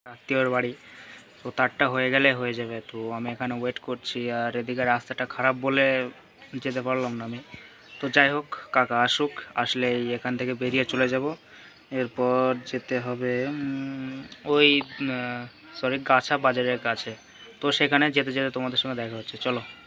আত্মীয়র বাড়ি, তো তারটা হয়ে গেলে হয়ে যাবে। তো আমি এখানে ওয়েট করছি, আর এদিকে রাস্তাটা খারাপ বলে যেতে পারলাম না আমি। তো যাই হোক, কাকা আসুক, আসলেই এখান থেকে বেরিয়ে চলে যাব। এরপর যেতে হবে ওই গাছা বাজারের কাছে। তো সেখানে যেতে যেতে তোমাদের সঙ্গে দেখা হচ্ছে, চলো।